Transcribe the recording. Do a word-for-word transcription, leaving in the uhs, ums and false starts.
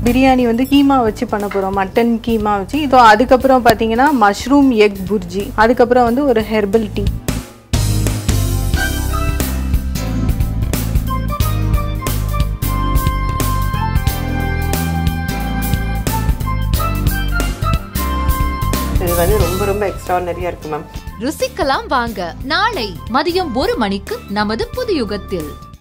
பிரியாணி வந்து கீமா வச்சு பண்ண போகிறோம், மட்டன் கீமா வச்சு. இதோ அதுக்கப்புறம் பார்த்தீங்கன்னா மஷ்ரூம் எக் புர்ஜி, அதுக்கப்புறம் வந்து ஒரு ஹெர்பல் டீ. இது வந்து ரொம்ப ரொம்ப எக்ஸ்ட்ரானரியா இருக்கு மேம். ருசிக்கலாம் வாங்க. நாளை மதியம் ஒரு மணிக்கு நமது புது யுகத்தில்.